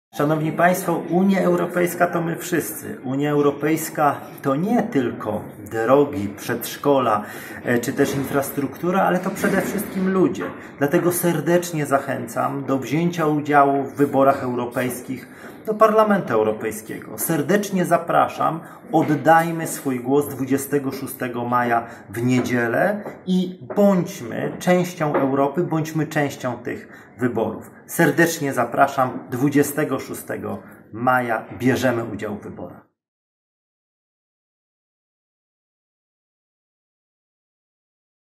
Szanowni Państwo, Unia Europejska to my wszyscy. Unia Europejska to nie tylko drogi, przedszkola czy też infrastruktura, ale to przede wszystkim ludzie. Dlatego serdecznie zachęcam do wzięcia udziału w wyborach europejskich do Parlamentu Europejskiego. Serdecznie zapraszam, oddajmy swój głos 26 maja w niedzielę i bądźmy częścią Europy, bądźmy częścią tych wyborów. Serdecznie zapraszam, 26 maja bierzemy udział w wyborach.